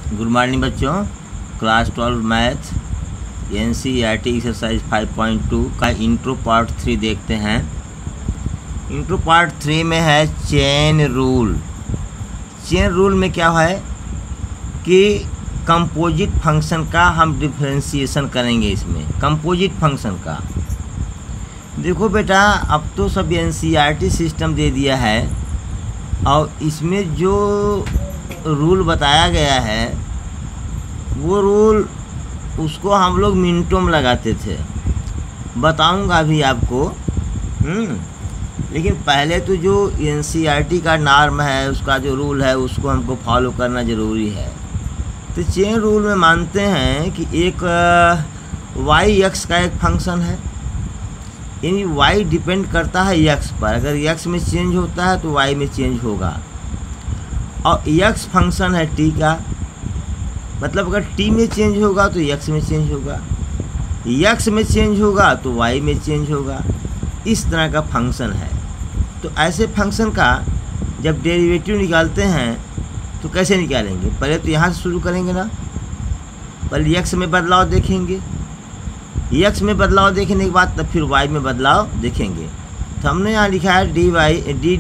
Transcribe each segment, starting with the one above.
Good morning बच्चों। Class 12 math NCERT exercise 5.2 का intro part 3 देखते हैं। इंट्रो पार्ट 3 में है चेन रूल। चेन रूल में क्या है कि कंपोजिट फंक्शन का हम डिफरेंशिएशन करेंगे। इसमें कंपोजिट फंक्शन का देखो बेटा, अब तो सब NCERT सिस्टम दे दिया है और इसमें जो रूल बताया गया है वो रूल उसको हम लोग मिनटों में लगाते थे। बताऊंगा अभी आपको। लेकिन पहले तो जो NCERT का नॉर्म है, उसका जो रूल है, उसको हमको फॉलो करना ज़रूरी है। तो चेन रूल में मानते हैं कि एक y x का एक फंक्शन है, यानी y डिपेंड करता है x पर। अगर x में चेंज होता है तो y में चेंज होगा। और x फंक्शन है t का, मतलब अगर t में चेंज होगा तो x में चेंज होगा, x में चेंज होगा तो y में चेंज होगा। इस तरह का फंक्शन है। तो ऐसे फंक्शन का जब डेरिवेटिव निकालते हैं तो कैसे निकालेंगे? पहले तो यहाँ से शुरू करेंगे ना। पहले x में बदलाव देखेंगे, x में बदलाव देखने के बाद तब फिर y में बदलाव देखेंगे। तो हमने यहाँ लिखा है d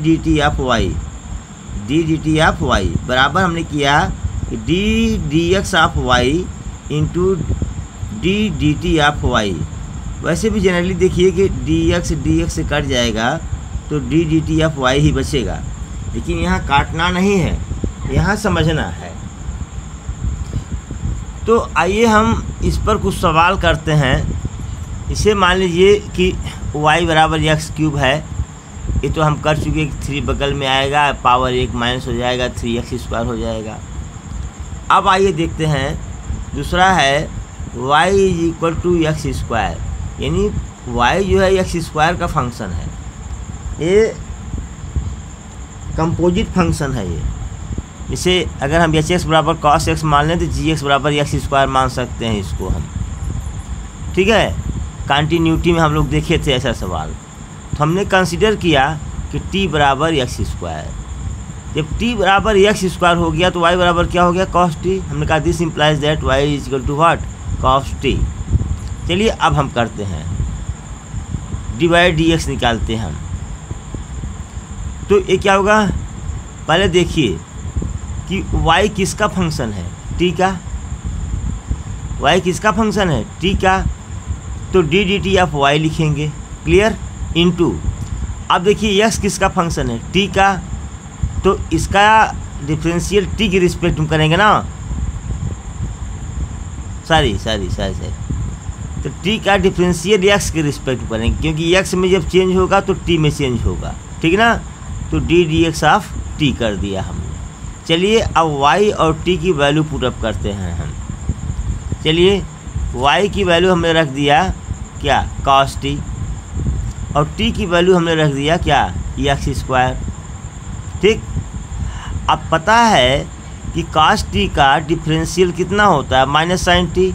d t of y बराबर हमने किया d d x of y into d d t of y. वैसे भी जनरली देखिए कि डी एक्स से कट जाएगा तो d d t of y ही बचेगा, लेकिन यहाँ काटना नहीं है, यहाँ समझना है। तो आइए हम इस पर कुछ सवाल करते हैं। इसे मान लीजिए कि y बराबर एक्स क्यूब है, ये तो हम कर चुके कि 3 बगल में आएगा, पावर 1 माइनस हो जाएगा, 3x स्क्वायर हो जाएगा। अब आइए देखते हैं दूसरा है y is equal to x square, यानी y जो है एक्स स्क्वायर का फंक्शन है। ये कंपोजिट फंक्शन है। ये इसे अगर हम एच एक्स बराबर कॉस एक्स मान लें तो जी एक्स बराबर एक्स स्क्वायर मान सकते हैं इसको हम। ठीक है, कंटिन्यूटी में हम लोग देखे थे ऐसा सवाल। तो हमने कंसिडर किया कि t बराबर एक्स स्क्वायर। जब t बराबर एक्स स्क्वायर हो गया तो y बराबर क्या हो गया? Cos t. हमने कहा this implies that y is equal to what? Cos t. चलिए अब हम करते हैं डिवाइड डी एक्स निकालते हैं हम। तो ये क्या होगा? पहले देखिए कि y किसका फंक्शन है? t का। y किसका फंक्शन है? t का। तो d d t of y लिखेंगे, क्लियर, इनटू। अब देखिए x किसका फंक्शन है? t का। तो इसका डिफरेंशियल t की रिस्पेक्ट में करेंगे ना। सॉरी तो t का डिफरेंशियल x की रिस्पेक्ट में करेंगे, क्योंकि x में जब चेंज होगा तो t में चेंज होगा। ठीक ना? तो d d x of t कर दिया हमने। चलिए अब y और t की वैल्यू पुटअप करते हैं हम। चलिए y की वैल्यू हमने रख दिया क्या? cos t। और t की वैल्यू हमने रख दिया क्या? X square. ठीक। अब पता है कि cos t का डिफरेंशियल कितना होता है? Minus sine t।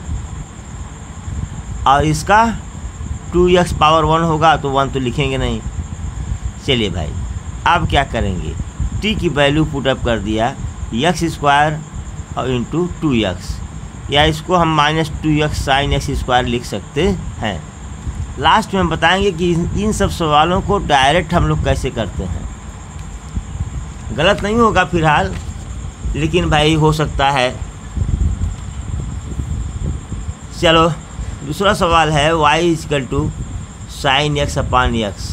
और इसका 2x पावर 1 होगा तो 1 तो लिखेंगे नहीं। चलिए भाई अब क्या करेंगे? t की वैल्यू पुटअप कर दिया एक्स स्क्वायर और इंटू 2x, या इसको हम minus 2x sine x square लिख सकते हैं। लास्ट में हम बताएंगे कि इन सब सवालों को डायरेक्ट हम लोग कैसे करते हैं। गलत नहीं होगा फिलहाल, लेकिन भाई हो सकता है। चलो दूसरा सवाल है y is equal to sine x upon x.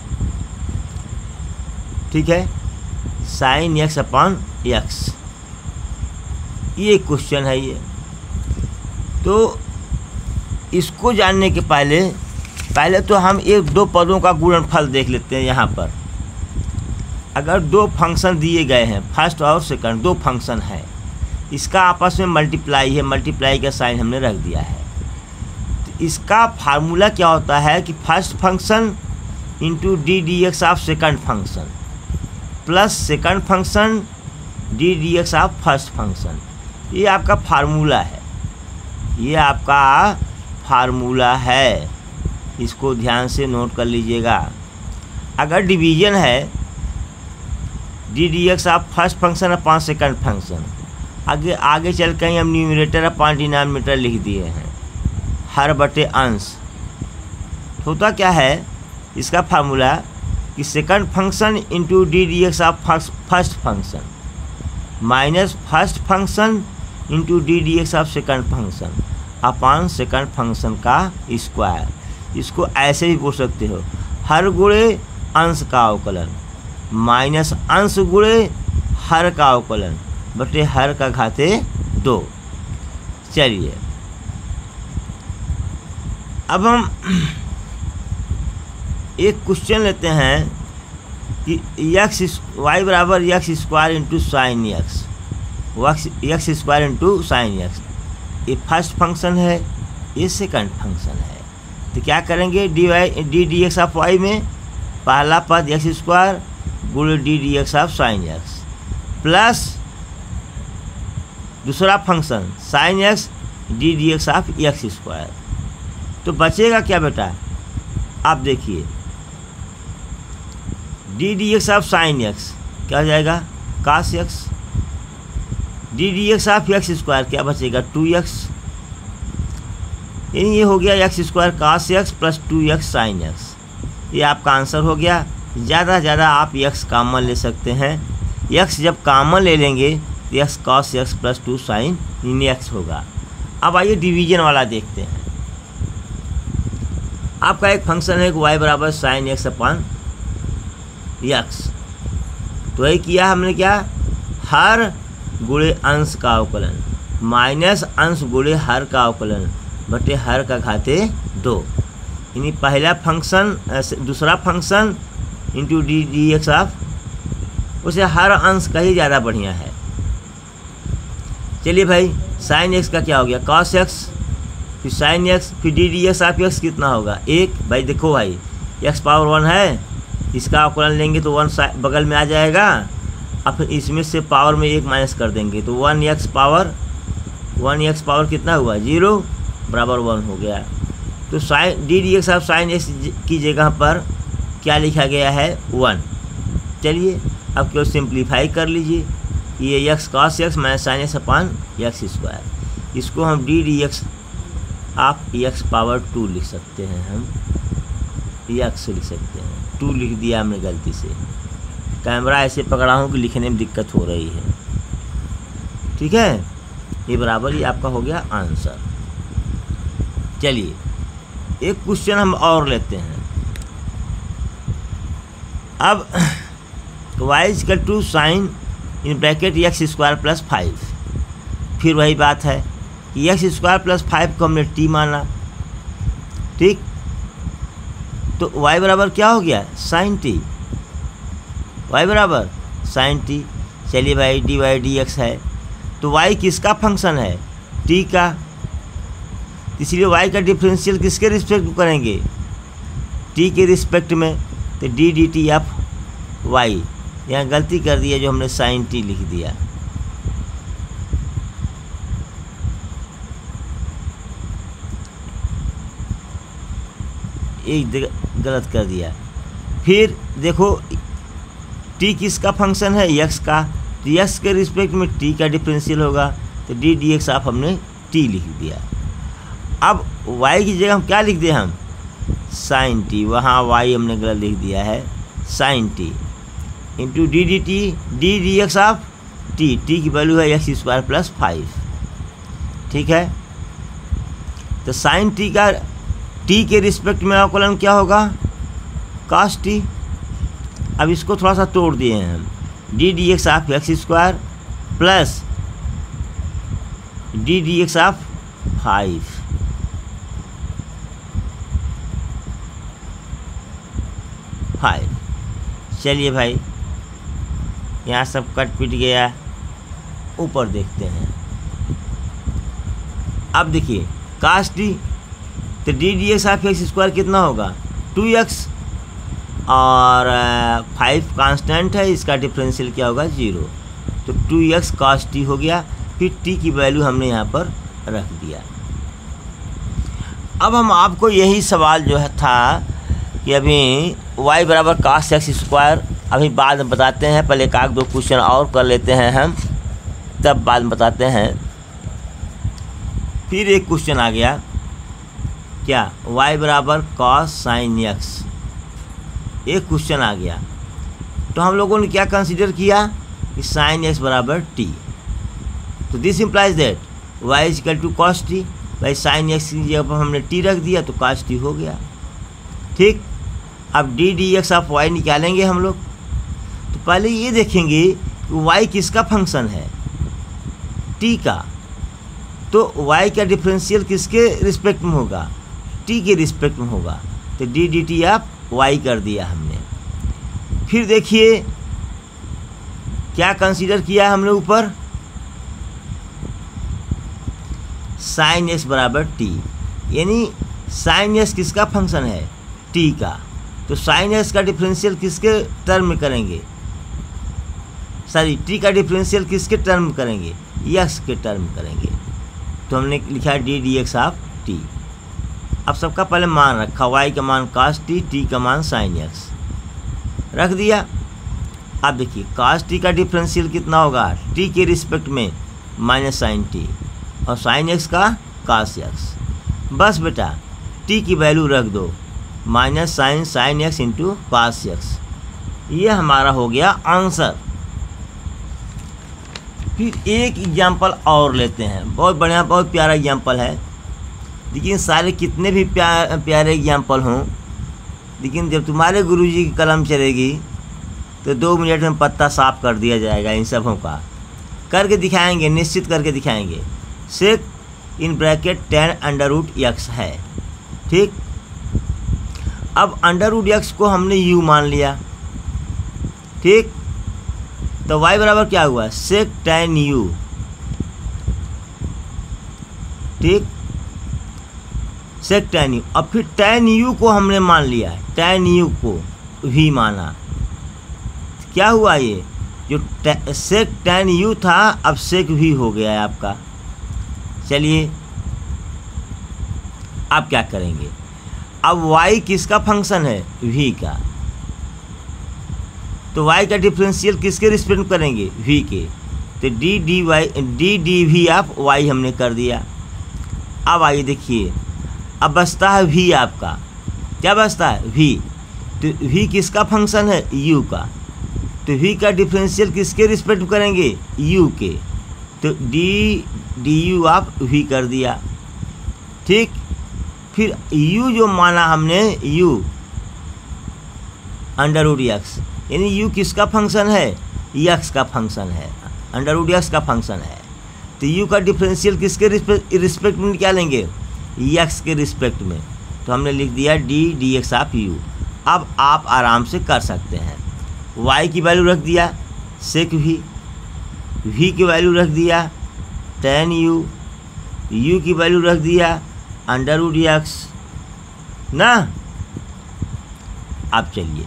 ठीक है, साइन एक्स अपॉन एक्स, ये क्वेश्चन है ये। तो इसको जानने के पहले तो हम एक दो पदों का गुणनफल देख लेते हैं। यहाँ पर अगर दो फंक्शन दिए गए हैं, फर्स्ट और सेकंड, दो फंक्शन है, इसका आपस में मल्टीप्लाई है, मल्टीप्लाई का साइन हमने रख दिया है। तो इसका फार्मूला क्या होता है कि first function into d d x of second function plus second function d d x of first function. ये आपका फार्मूला है, ये आपका फार्मूला है। इसको ध्यान से नोट कर लीजिएगा। अगर डिवीजन है d d x of first function upon second function, आगे आगे चल के हम न्यूमरेटर अपॉन डिनोमिनेटर लिख दिए हैं, हर बटे अंश। होता क्या है इसका फार्मूला कि second function into d d x of first function minus first function into d d x of second function upon second function का स्क्वायर। इसको ऐसे भी बोल सकते हो, हर गुणे अंश का अवकलन माइनस अंश गुणे हर का अवकलन बटे हर का घाते 2। चलिए अब हम एक क्वेश्चन लेते हैं कि वाई बराबर x square into sine x square into sine x. ये फर्स्ट फंक्शन है, ये सेकंड फंक्शन है। तो क्या करेंगे, d d x of y में पहला पद एक्स स्क्वायर गुणे d d x of sine x plus दूसरा function sine x d d x of x square. तो बचेगा क्या बेटा, आप देखिए d d x of sine x क्या हो जाएगा, cos x d d x of x square क्या बचेगा 2x, यानी ये हो गया x square cos x plus 2x sine x. ये आपका आंसर हो गया। ज़्यादा से ज़्यादा आप x कॉमन ले सकते हैं, x जब कॉमन ले लेंगे तो x cos x plus 2 sine in x होगा। अब आइए डिवीजन वाला देखते हैं। आपका एक फंक्शन है कि y बराबर साइन एक्स अपॉन एक्स। तो वही किया हमने, क्या हर गुणे अंश का अवकलन माइनस अंश गुणे हर का अवकलन बटे हर का घाते 2। यानी पहला फंक्शन दूसरा function into d d x of उसे हर अंश का ही ज़्यादा बढ़िया है। चलिए भाई साइन एक्स का क्या हो गया cos एक्स, फिर साइन एक्स, फिर d d x of x कितना होगा 1। भाई देखो भाई x पावर 1 है, इसका अवकलन लेंगे तो 1 बगल में आ जाएगा। अब फिर इसमें से पावर में 1 माइनस कर देंगे तो 1x पावर कितना हुआ 0 बराबर 1 हो गया। तो sine d d x of sine x की जगह पर क्या लिखा गया है 1। चलिए अब केवल सिंप्लीफाई कर लीजिए, ये x cos x minus sine x upon x square. इसको हम डी डी एक्स आप x पावर 2 लिख सकते हैं, हम x लिख सकते हैं, 2 लिख दिया हमने गलती से। कैमरा ऐसे पकड़ा हूँ कि लिखने में दिक्कत हो रही है, ठीक है। ये बराबर ही आपका हो गया आंसर। चलिए एक क्वेश्चन हम और लेते हैं। अब y equal to sine in bracket x square plus 5। फिर वही बात है कि एक्स स्क्वायर प्लस 5 को हमने t माना, ठीक। तो y बराबर क्या हो गया साइन t, y बराबर साइन t। चलिए भाई डी वाई डी एक्स है, तो y किसका फंक्शन है t का, इसलिए y का डिफरेंशियल किसके रिस्पेक्ट में करेंगे t के रिस्पेक्ट में। तो d d t of y, यहाँ गलती कर दी है जो हमने साइन t लिख दिया। एक गलत कर दिया। फिर देखो t किसका फंक्शन है x का, तो x के रिस्पेक्ट में t का डिफरेंशियल होगा, तो डी डी एक्स आप हमने t लिख दिया। अब y की जगह हम क्या लिख दिए, हम साइन t, वहाँ y हमने गलत लिख दिया है sine t into d d d x of t की वैल्यू है एक्स स्क्वायर प्लस 5, ठीक है। तो साइन t का t के रिस्पेक्ट में अवकलन क्या होगा cos t। अब इसको थोड़ा सा तोड़ दिए हैं हम, d d x of x square plus d d x of 5। चलिए भाई यहाँ सब कट पिट गया, ऊपर देखते हैं। अब देखिए cos t, तो d d x of x square कितना होगा 2x और 5 कांस्टेंट है, इसका डिफरेंशियल क्या होगा 0, तो 2x cos t हो गया। फिर t की वैल्यू हमने यहाँ पर रख दिया। अब हम आपको यही सवाल जो है था कि अभी y बराबर cos x स्क्वायर अभी बाद में बताते हैं, पहले एक आध दो क्वेश्चन और कर लेते हैं हम। तब बाद में बताते हैं। फिर एक क्वेश्चन आ गया, क्या y बराबर cos sin x, एक क्वेश्चन आ गया। तो हम लोगों ने क्या कंसीडर किया कि sin x बराबर t, तो this implies that y is equal to cos t। भाई sin x की जगह पर हमने t रख दिया तो cos t हो गया। ठीक, अब d dx ऑफ y निकालेंगे हम लोग। तो पहले ये देखेंगे कि y किसका फंक्शन है, t का। तो y का डिफरेंशियल किसके रिस्पेक्ट में होगा, t के रिस्पेक्ट में होगा। तो d dt ऑफ y कर दिया हमने। फिर देखिए क्या कंसीडर किया हमने ऊपर, sin x बराबर t, यानी sin x किसका फंक्शन है, t का। तो sin x का डिफरेंशियल किसके टर्म में करेंगे, सॉरी t का डिफरेंशियल किसके टर्म में करेंगे, x के टर्म में करेंगे। तो हमने लिखा d dx ऑफ t। अब सबका पहले मान रखा, y का मान cos t, t का मान sin x रख दिया। अब देखिए cos t का डिफरेंशियल कितना होगा, t के रिस्पेक्ट में माइनस sin t, और sin x का cos x। बस बेटा t की वैल्यू रख दो, minus sin x into cos x। ये हमारा हो गया आंसर। फिर एक एग्जाम्पल और लेते हैं, बहुत बढ़िया बहुत प्यारा एग्जाम्पल है। लेकिन सारे कितने भी प्यारे एग्जाम्पल हों, लेकिन जब तुम्हारे गुरुजी की कलम चलेगी तो 2 मिनट में पत्ता साफ कर दिया जाएगा। इन सबों का करके दिखाएंगे, निश्चित करके दिखाएंगे। Sec in bracket tan √x है। ठीक, अब √x को हमने u मान लिया। ठीक, तो y बराबर क्या हुआ, सेक tan u। ठीक, सेक tan u। अब फिर tan u को हमने मान लिया, tan u को v माना। क्या हुआ, ये जो सेक tan u था अब सेक v हो गया है आपका। चलिए अब क्या करेंगे, अब y किसका फंक्शन है, v का। तो y का डिफरेंशियल किसके रिस्पेक्ट में करेंगे, v के। तो d dv ऑफ y हमने कर दिया। अब आइए देखिए, अब बचता है v आपका, क्या बचता है, v। तो v किसका फंक्शन है, u का। तो v का डिफरेंशियल किसके रिस्पेक्ट में करेंगे, u के। तो du ऑफ v कर दिया। ठीक, फिर u जो माना हमने, u √x, यानी u किसका फंक्शन है, x का फंक्शन है, √x का फंक्शन है। तो u का डिफरेंशियल किसके रिस्पेक्ट में निकालेंगे, x के रिस्पेक्ट में। तो हमने लिख दिया d dx ऑफ u। अब आप आराम से कर सकते हैं, y की वैल्यू रख दिया सेक v की वैल्यू रख दिया tan u की वैल्यू रख दिया √x ना। अब चलिए,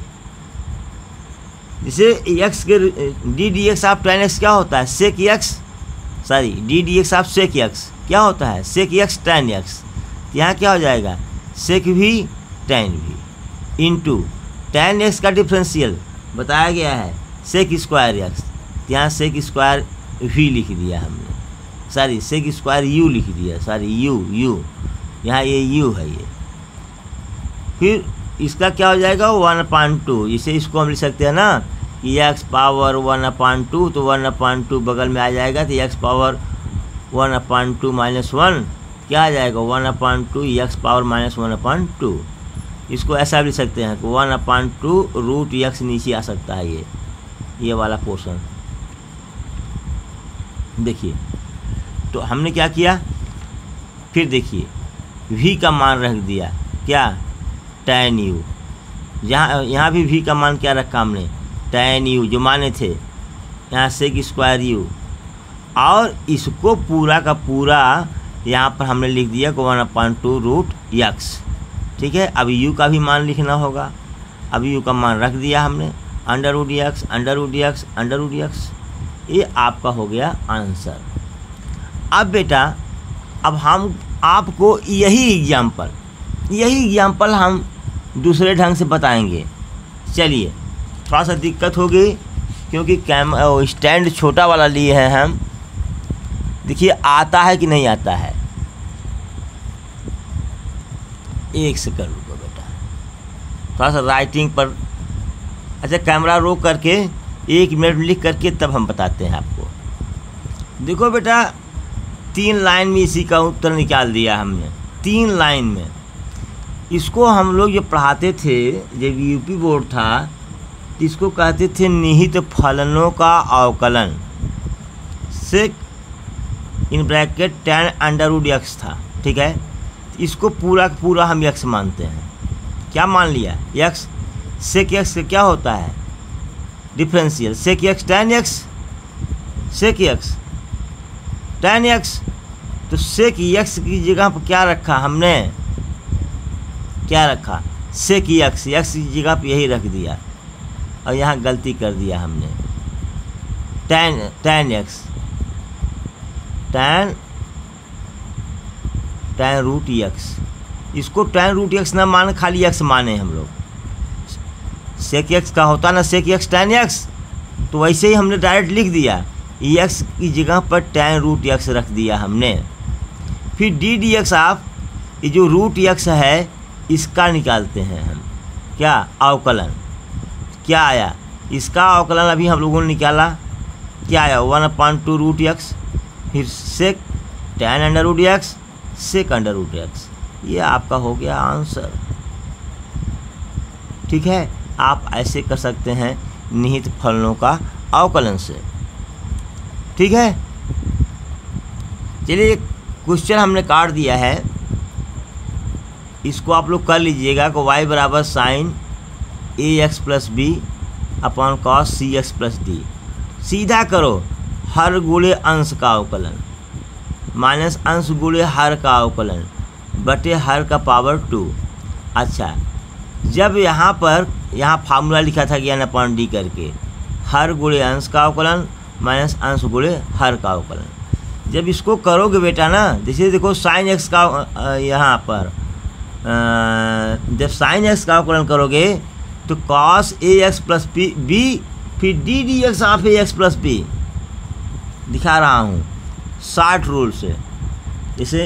जैसे x के d dx of tan x क्या होता है, sec x, sorry d dx of sec x क्या होता है, सेक x tan x। यहाँ क्या हो जाएगा, sec v tan v into tan x का डिफरेंशियल बताया गया है सेक स्क्वायर x। यहाँ सेक स्क्वायर v लिख दिया हमने, सॉरी सेक स्क्वायर u लिख दिया, सॉरी u यहाँ ये u है ये। फिर इसका क्या हो जाएगा, 1/2। इसे इसको हम लिख सकते हैं ना कि x पावर 1/2, तो 1/2 बगल में आ जाएगा। तो x पावर 1/2 माइनस 1 क्या आ जाएगा, 1/2 x पावर माइनस 1/2। इसको ऐसा भी लिख सकते हैं कि 1/2 √x नीचे आ सकता है, ये वाला पोर्शन। देखिए तो हमने क्या किया, फिर देखिए v का मान रख दिया क्या, tan u। यहाँ भी v का मान क्या रखा हमने, tan u जो माने थे, यहाँ सेक स्क्वायर u। और इसको पूरा का पूरा यहाँ पर हमने लिख दिया 1/2 √x। ठीक है, अब u का भी मान लिखना होगा। अब u का मान रख दिया हमने, √x। ये आपका हो गया आंसर। अब बेटा अब हम आपको यही एग्जाम्पल हम दूसरे ढंग से बताएंगे। चलिए, थोड़ा सा दिक्कत होगी क्योंकि स्टैंड छोटा वाला लिए हैं हम, देखिए आता है कि नहीं आता है। एक सेकंड रुको बेटा, थोड़ा सा राइटिंग पर, अच्छा कैमरा रोक करके 1 मिनट लिख करके तब हम बताते हैं आपको। देखो बेटा 3 लाइन में इसी का उत्तर निकाल दिया हमने, 3 लाइन में। इसको हम लोग जब पढ़ाते थे, जब यूपी बोर्ड था, तो इसको कहते थे निहित फलनों का अवकलन। Sec in bracket tan under x था, ठीक है। इसको पूरा का पूरा हम x मानते हैं। क्या मान लिया? x। सेक x का क्या होता है? Differential. Sec x tan x, sec x tan x। तो सेक x की जगह पर क्या रखा हमने? क्या रखा? सेक x, x की जगह पर यही रख दिया, और यहाँ गलती कर दिया हमने। tan x, tan root x। इसको tan रूट x ना माने, खाली x माने हम लोग। सेक x का होता ना सेक x tan x, तो वैसे ही हमने डायरेक्ट लिख दिया, x की जगह पर tan रूट x रख दिया हमने। फिर डी डी एक्स आप ये जो रूट x है इसका निकालते हैं हम। क्या? अवकलन। क्या आया? इसका अवकलन अभी हम लोगों ने निकाला। क्या आया? 1/2 रूट x। फिर sec tan under root x, sec under root x। ये आपका हो गया आंसर, ठीक है। आप ऐसे कर सकते हैं निहित फलनों का अवकलन से, ठीक है। चलिए क्वेश्चन हमने काट दिया है, इसको आप लोग कर लीजिएगा कि y बराबर sine ax plus b upon cos c x plus d. सीधा करो, हर गुणे अंश का अवकलन माइनस अंश गुणे हर का अवकलन बटे हर का पावर 2। अच्छा, जब यहाँ पर फार्मूला लिखा था ज्ञान अपॉन डी करके, हर गुणे अंश का अवकलन माइनस अंश गुणे हर का अवकलन। जब इसको करोगे बेटा ना, जैसे देखो साइन एक्स का यहाँ पर जब साइन एक्स का अवकलन करोगे तो cos a x plus b, फिर d d x of a x plus b. दिखा रहा हूँ 60 रूल से। जैसे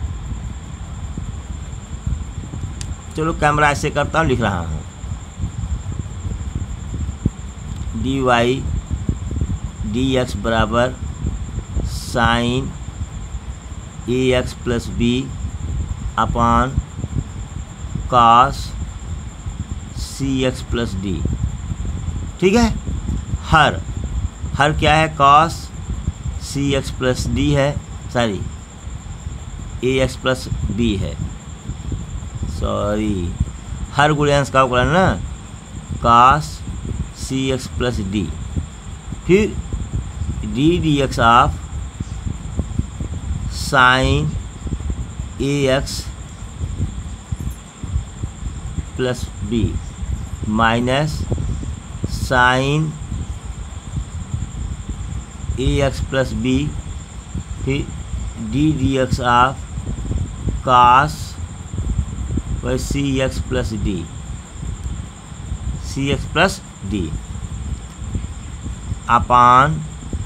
चलो कैमरा ऐसे करता हूँ, लिख रहा हूँ डी वाई डी एक्स बराबर sine a x plus b upon cos c x plus d, ठीक है। हर क्या है? Cos c x plus d है, sorry a x plus b है, सॉरी हर गुणे अंश का अवकलन ना, cos c x plus d. फिर d d x of sine a x plus b minus sine a x plus b, फिर d d x of cos c x plus d, c x plus d upon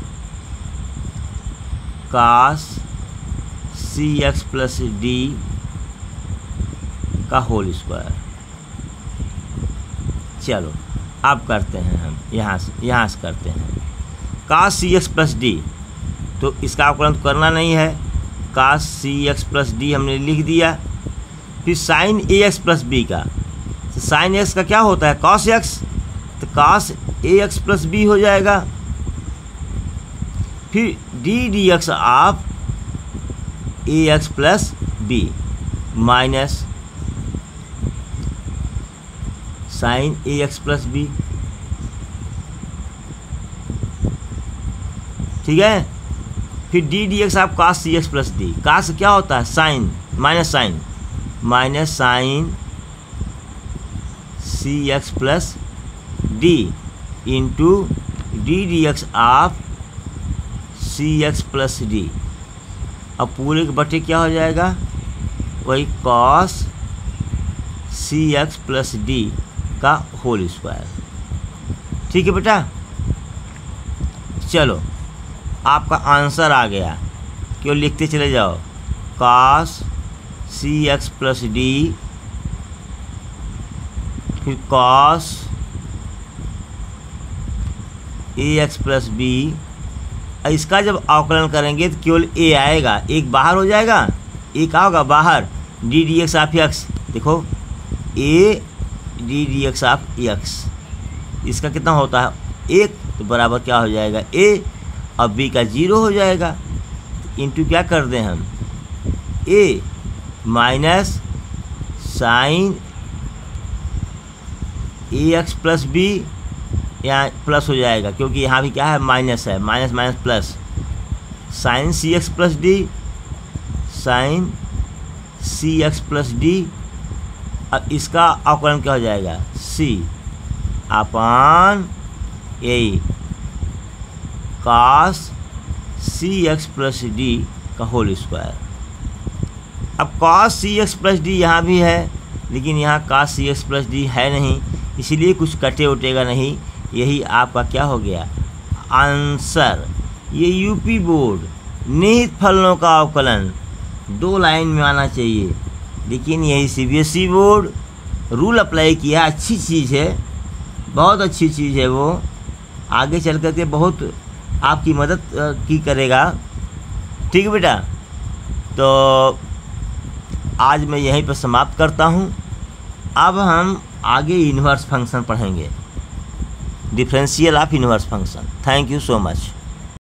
cos c x plus d का whole square. चलो अब करते हैं हम यहाँ से करते हैं cos c x plus d, तो इसका अवकलन तो करना नहीं है, cos c x plus d हमने लिख दिया। फिर sine a x plus b का, तो साइन एक्स का क्या होता है? कॉस एक्स, तो cos a x plus b हो जाएगा। फिर d d x of a x plus b minus sine a x plus b, ठीक है। फिर डी डी एक्स आप cos c x plus d, cos क्या होता है? Sine minus sine c x plus d into d d x of c x plus d. अब पूरे के बटे क्या हो जाएगा? वही cos c x plus d का होल स्क्वायर, ठीक है बेटा। चलो आपका आंसर आ गया केवल लिखते चले जाओ, cos cx प्लस डी, फिर cos ax प्लस बी। इसका जब अवकलन करेंगे तो केवल a आएगा, एक बाहर हो जाएगा, एक क्या होगा बाहर, d d x of x. देखो a d d x of x, इसका कितना होता है 1, तो बराबर क्या हो जाएगा a, अब b का 0 हो जाएगा। इंटू क्या कर दें हम, a minus sine a x plus b, यहाँ प्लस हो जाएगा क्योंकि यहाँ भी क्या है माइनस है, minus minus plus, sine c x plus d, sine c x plus d. अब इसका अवकलन क्या हो जाएगा, c upon a cos c x plus d का होल स्क्वायर। अब cos c x plus d यहाँ भी है, लेकिन यहाँ cos c x plus d है नहीं, इसीलिए कुछ कटे उटेगा नहीं। यही आपका क्या हो गया आंसर। ये यूपी बोर्ड निहित फलनों का अवकलन 2 लाइन में आना चाहिए, लेकिन यही सीबीएसई बोर्ड रूल अप्लाई किया। अच्छी चीज़ है, बहुत अच्छी चीज़ है, वो आगे चल कर के बहुत आपकी मदद की करेगा। ठीक है बेटा, तो आज मैं यहीं पर समाप्त करता हूँ। अब हम आगे इन्वर्स फंक्शन पढ़ेंगे, differential of inverse function. Thank you so much.